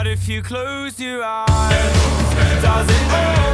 But if you close your eyes, does it all